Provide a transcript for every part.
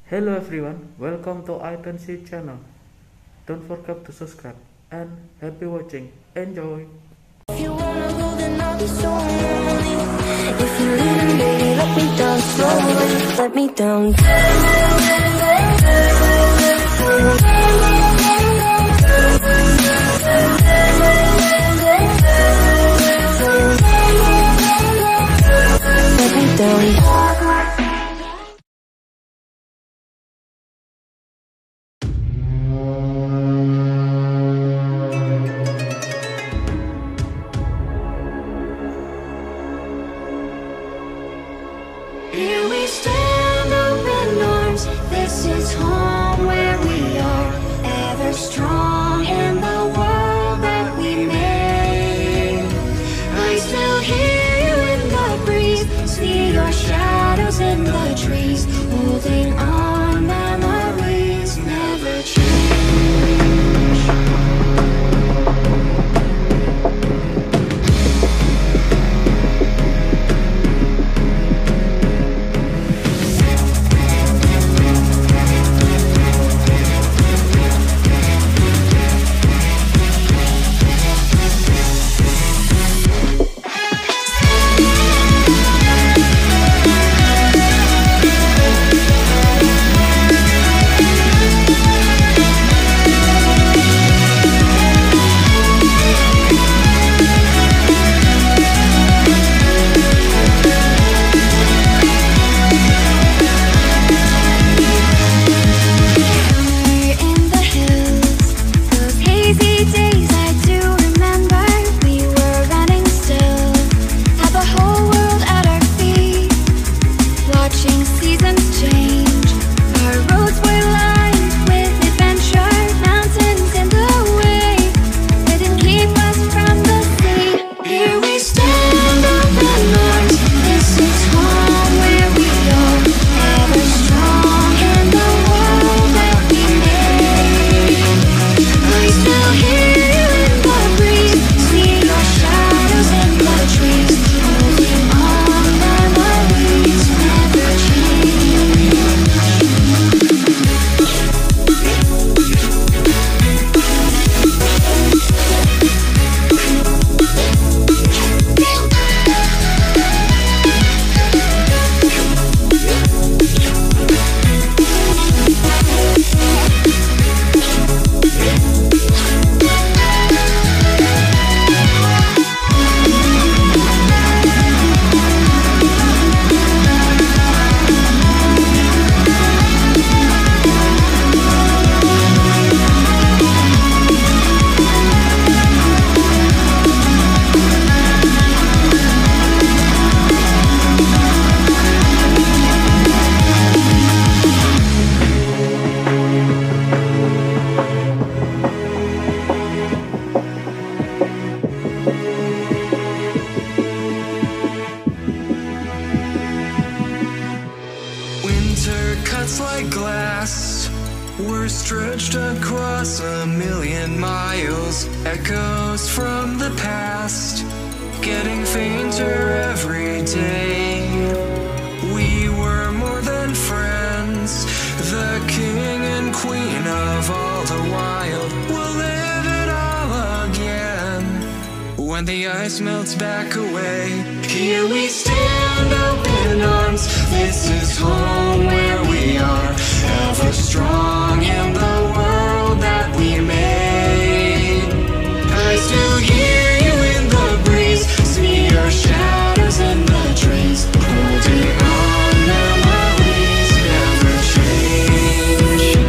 Hello everyone, welcome to Aoitenshi channel. Don't forget to subscribe and happy watching. Enjoy! If you wanna go, then I'll be so lonely. If you're leaving, baby, let me down slowly. Let me down. Let me down. Here we stand open arms. This is home where we are, ever strong in the world that we made. I still hear you in the breeze, see your shadows in the trees, holding on, memories never change. Like glass, we're stretched across 1,000,000 miles. Echoes from the past, getting fainter every day. We were more than friends, the king and queen of all the wild. We'll live it all again when the ice melts back away. Here we stand open arms. This is home where we are, ever strong in the world that we made. I still hear you in the breeze, see your shadows in the trees, holding on, memories never change.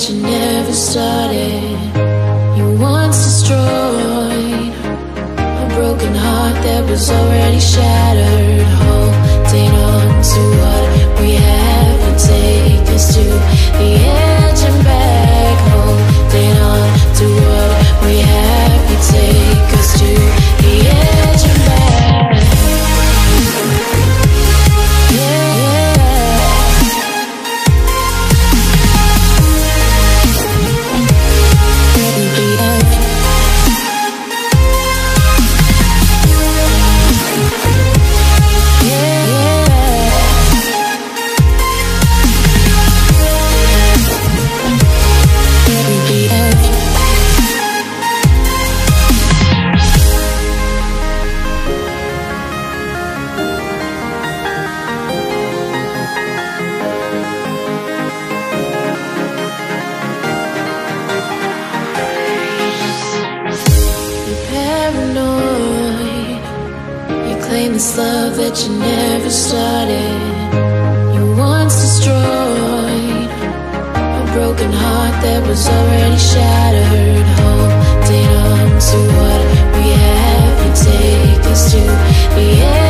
that you never started. You once destroyed a broken heart that was already shattered. Holding on to what we have, you take us to the edge and back. Holding on to what we have, you take us to the edge and back. This love that you never started. You once destroyed a broken heart that was already shattered. Holding on to what we have, you take us to the end.